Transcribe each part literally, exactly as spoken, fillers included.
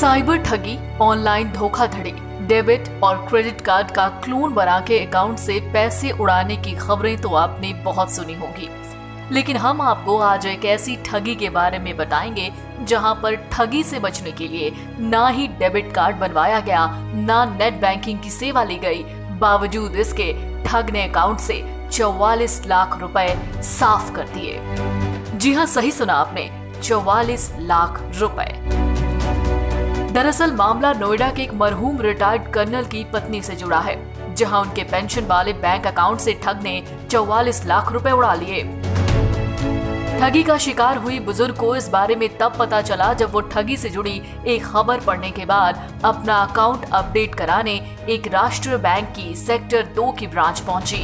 Cyber ठगी, online धोखाधड़ी, debit और क्रेडिट कार्ड का क्लोन बना के अकाउंट से पैसे उड़ाने की खबरें तो आपने बहुत सुनी होंगी, लेकिन हम आपको आज एक ऐसी ठगी के बारे में बताएंगे जहां पर ठगी से बचने के लिए ना ही डेबिट कार्ड बनवाया गया, ना नेट बैंकिंग की सेवा ली गई, बावजूद इसके ठग ने अकाउंट से चौवालीस लाख रुपए साफ कर दिए। जी हां, सही सुना आपने, चौवालीस लाख रुपए। दरअसल मामला नोएडा के एक मरहूम रिटायर्ड कर्नल की पत्नी से जुड़ा है, जहां उनके पेंशन वाले बैंक अकाउंट से ठग ने चौवालीस लाख रुपए उड़ा लिए। ठगी का शिकार हुई बुजुर्ग को इस बारे में तब पता चला जब वो ठगी से जुड़ी एक खबर पढ़ने के बाद अपना अकाउंट अपडेट कराने एक राष्ट्रीय बैंक की सेक्टर दो की ब्रांच पहुंची।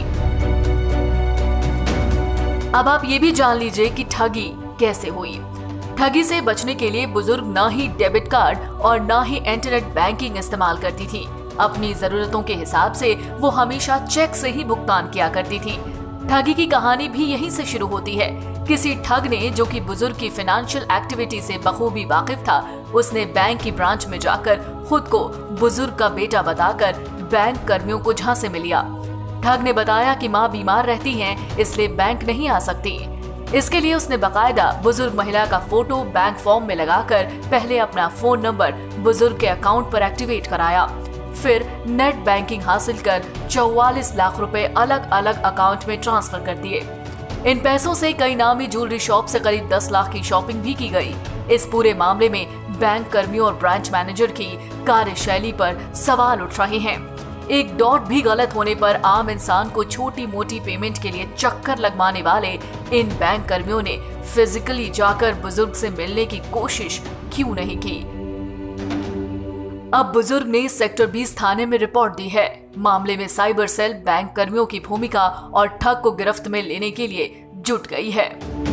अब आप ये भी जान लीजिए कि ठगी कैसे हुई। ठगी से बचने के लिए बुजुर्ग ना ही डेबिट कार्ड और ना ही इंटरनेट बैंकिंग इस्तेमाल करती थी। अपनी जरूरतों के हिसाब से वो हमेशा चेक से ही भुगतान किया करती थी। ठगी की कहानी भी यहीं से शुरू होती है। किसी ठग ने, जो कि बुजुर्ग की फाइनेंशियल एक्टिविटी से बखूबी वाकिफ था, उसने बैंक की ब्रांच में जाकर खुद को बुजुर्ग का बेटा बताकर बैंक कर्मियों को झांसे में लिया। ठग ने बताया कि मां बीमार रहती हैं, इसलिए बैंक नहीं आ सकती। इसके लिए उसने बकायदा बुजुर्ग महिला का फोटो बैंक फॉर्म में लगाकर पहले अपना फोन नंबर बुजुर्ग के अकाउंट पर एक्टिवेट कराया, फिर नेट बैंकिंग हासिल कर चौवालीस लाख रुपए अलग अलग अकाउंट में ट्रांसफर कर दिए। इन पैसों से कई नामी ज्वेलरी शॉप से करीब दस लाख की शॉपिंग भी की गई। इस पूरे मामले में बैंक कर्मियों और ब्रांच मैनेजर की कार्यशैली पर सवाल उठ रहे हैं। एक डॉट भी गलत होने पर आम इंसान को छोटी मोटी पेमेंट के लिए चक्कर लगवाने वाले इन बैंक कर्मियों ने फिजिकली जाकर बुजुर्ग से मिलने की कोशिश क्यों नहीं की। अब बुजुर्ग ने सेक्टर बीस थाने में रिपोर्ट दी है। मामले में साइबर सेल बैंक कर्मियों की भूमिका और ठग को गिरफ्त में लेने के लिए जुट गई है।